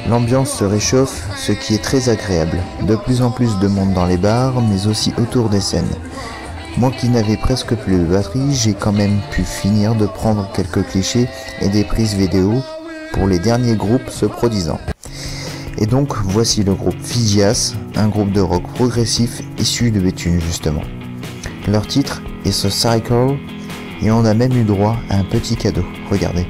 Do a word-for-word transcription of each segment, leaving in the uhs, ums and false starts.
L'ambiance se réchauffe, ce qui est très agréable. De plus en plus de monde dans les bars, mais aussi autour des scènes. Moi qui n'avais presque plus de batterie, j'ai quand même pu finir de prendre quelques clichés et des prises vidéo pour les derniers groupes se produisant. Et donc voici le groupe Phidias, un groupe de rock progressif issu de Béthune justement. Leur titre est ce Cycle et on a même eu droit à un petit cadeau, regardez.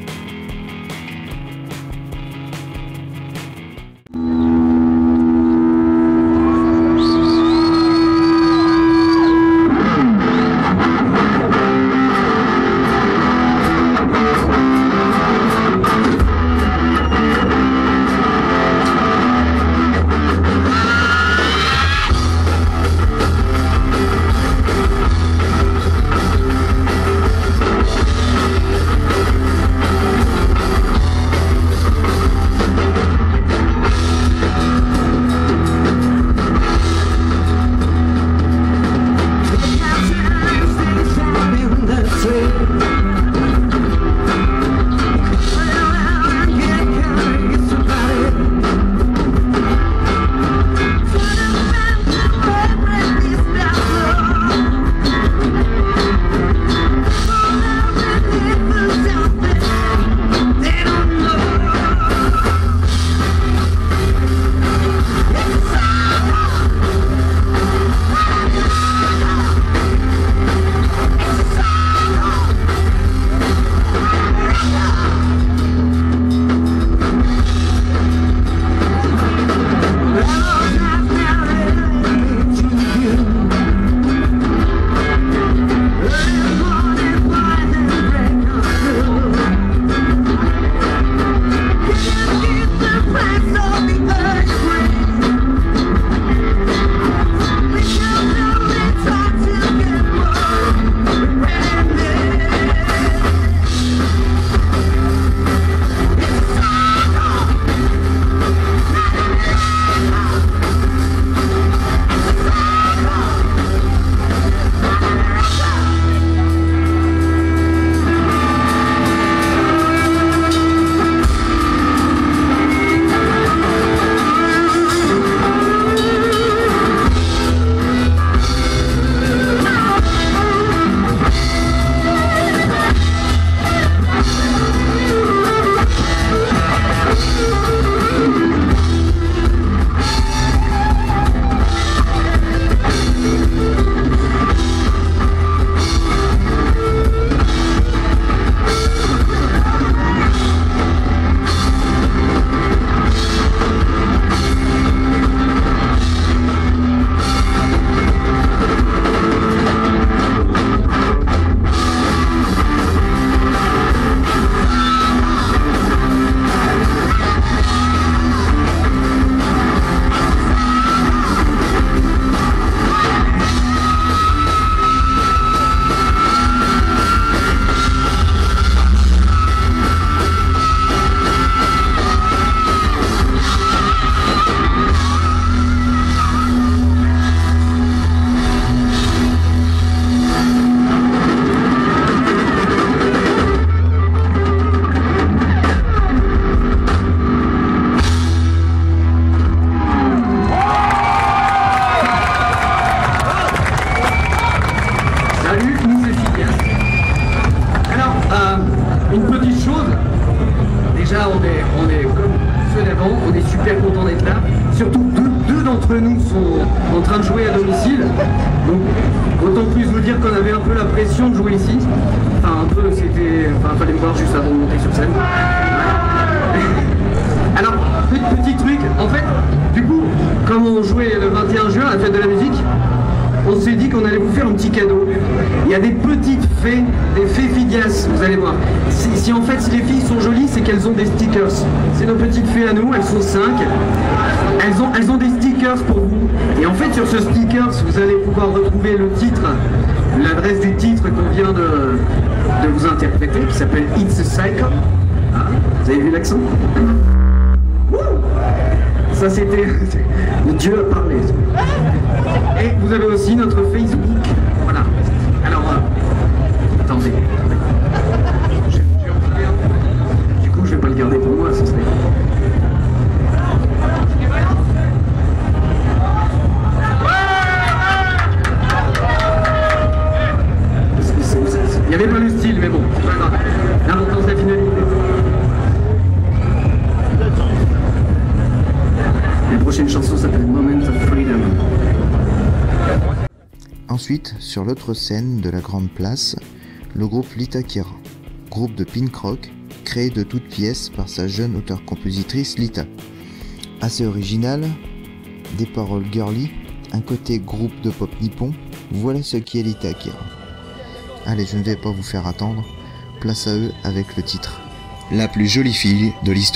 Nous sont en train de jouer à domicile, donc autant plus vous dire qu'on avait un peu la pression de jouer ici. Enfin un peu, c'était, enfin fallait me voir juste avant de monter sur scène. Alors petit truc, en fait, du coup, comme on jouait le vingt et un juin à la fête de la musique, on s'est dit qu'on allait vous faire un petit cadeau. Il y a des petites fées, des fées Phidias, vous allez voir. Si, si en fait si les filles sont jolies, c'est qu'elles ont des stickers. C'est nos petites fées à nous, elles sont cinq. Elles ont, elles ont des stickers pour vous. Et en fait sur ce sticker, vous allez pouvoir retrouver le titre, l'adresse du titre qu'on vient de, de vous interpréter, qui s'appelle It's a Cycle. Ah, vous avez vu l'accent? Ça c'était... Dieu a parlé. Et vous avez aussi notre Facebook. Voilà. Alors, euh, attendez. Je, je, du coup, je vais pas le garder pour moi, ce serait... prochaine chanson s'appelle Moment of Freedom. Ensuite, sur l'autre scène de la grande place, le groupe Lita Kira, groupe de pink rock créé de toutes pièces par sa jeune auteure-compositrice Lita. Assez original, des paroles girly, un côté groupe de pop nippon, voilà ce qui est Lita Kira. Allez, je ne vais pas vous faire attendre, place à eux avec le titre « La plus jolie fille de l'histoire ».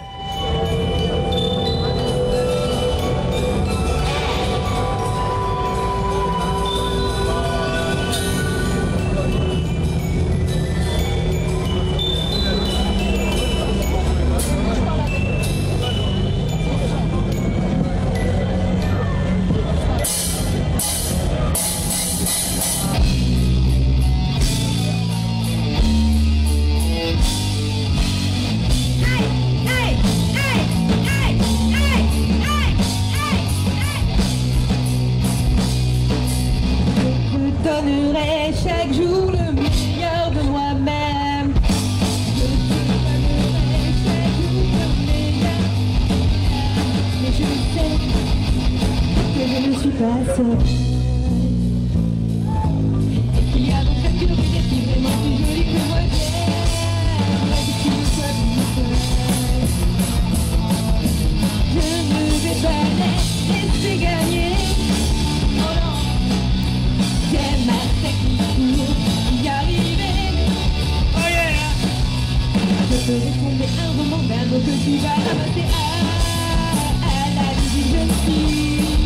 Chaque jour le meilleur de moi-même. Je te donnerai chaque jour le meilleur. Mais je sais que je ne suis pas seule. Et qu'il y a donc cette fille qui est vraiment plus jolie que moi j'aime. Que tu ne sois plus seule. Je ne vais pas les laisser gagner. Oh non. C'est ma technique pour y arriver. Oh yeah. Je ferai tomber un roman d'un mot que tu vas ramasser à, à la vie d'une jeune fille.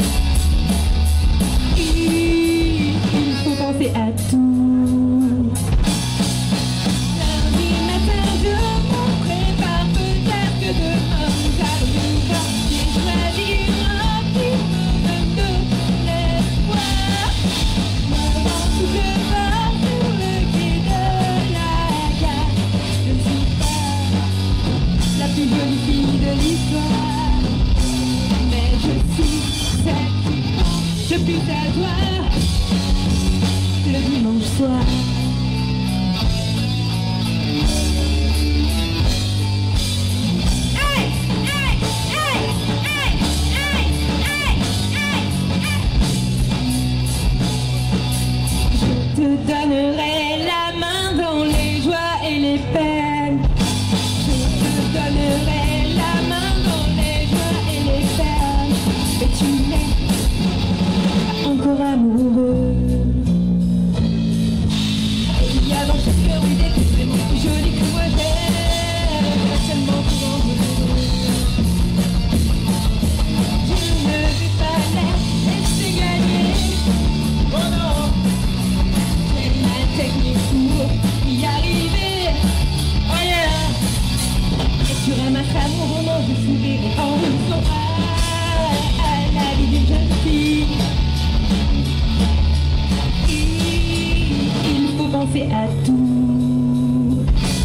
Il, il faut penser à tout. Lundi matin je m'en prépare, peut-être que demain nous allons nous voir. J'ai choisi un qui me donne de l'espoir. Je pars sur le quai de la gare. Je ne suis pas la plus jolie fille de l'histoire, mais je suis celle qui pense le plus à toi le dimanche soir. Hey, hey, hey, hey, hey, hey, hey, hey. Je te donnerai la main dans les joies et les peines. Je te donnerai la main dans les joies et les peines. Mais tu n'es pas encore amoureux. Et il y a dans chaque cœur une idée qui est vraiment plus jolie que moi j'aime. Seulement pour en vouloir. Je ne vais pas la laisser gagner. Oh non. Technique pour y arriver. Oh yeah. Et tu ramasseras mon roman, je sourirai en rousseau à, à la vie d'une jeune fille. Il, il faut penser à tout.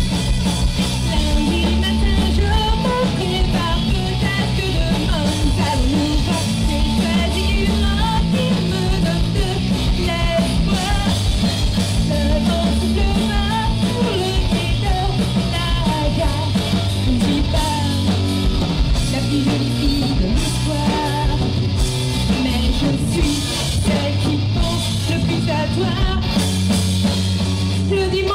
Lundi matin je m'en prépare, peut-être que demain nous allons nous voir. J'ai choisi un qui me donne de l'espoir. Le vent soufflera sur le quai de la gare. Je ne suis pas la plus jolie fille de l'histoire, mais je suis celle qui pense le plus à toi le dimanche.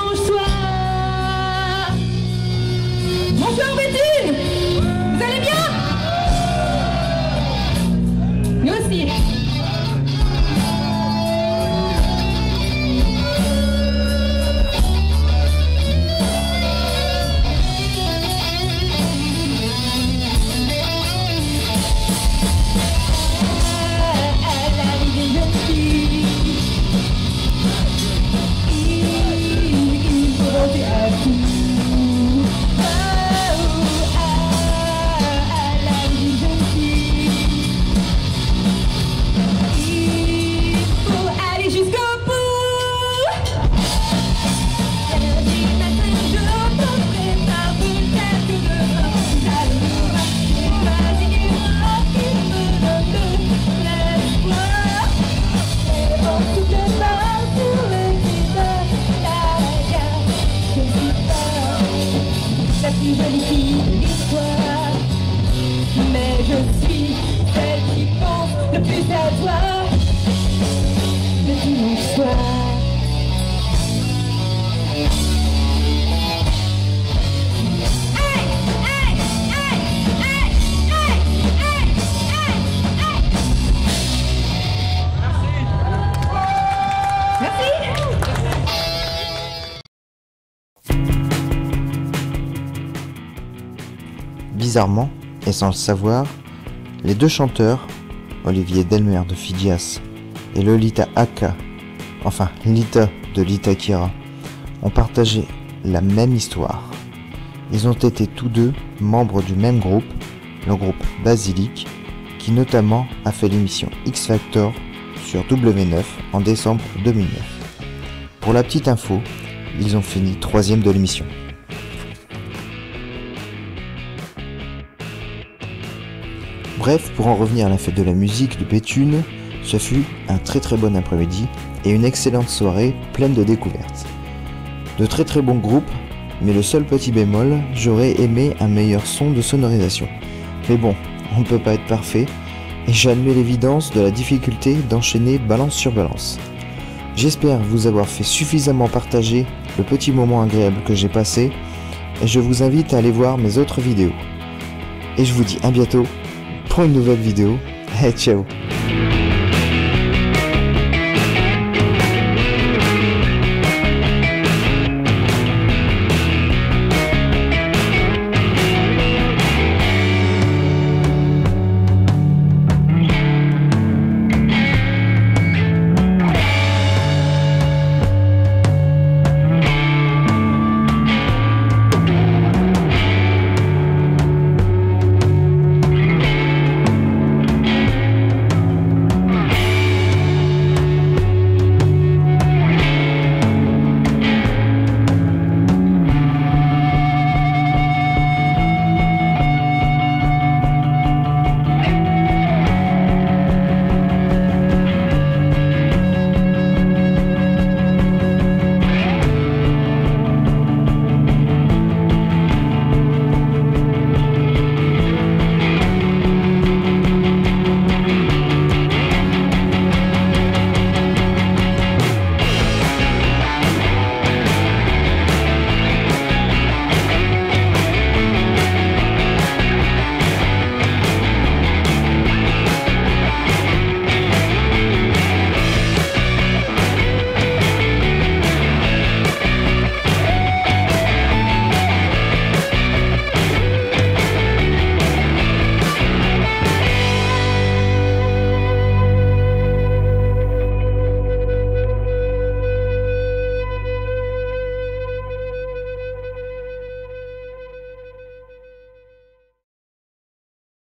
bizarrement, et sans le savoir, les deux chanteurs, Olivier Delmer de Phidias et Lolita Aka, enfin Lita de Lita Kira, ont partagé la même histoire. Ils ont été tous deux membres du même groupe, le groupe Basilic, qui notamment a fait l'émission X Factor sur W neuf en décembre deux mille neuf. Pour la petite info, ils ont fini troisième de l'émission. Bref, pour en revenir à la fête de la musique de Béthune, ce fut un très très bon après-midi et une excellente soirée pleine de découvertes. De très très bons groupes, mais le seul petit bémol, j'aurais aimé un meilleur son de sonorisation. Mais bon, on ne peut pas être parfait, et j'admets l'évidence de la difficulté d'enchaîner balance sur balance. J'espère vous avoir fait suffisamment partager le petit moment agréable que j'ai passé, et je vous invite à aller voir mes autres vidéos. Et je vous dis à bientôt pour une nouvelle vidéo. Hey, ciao!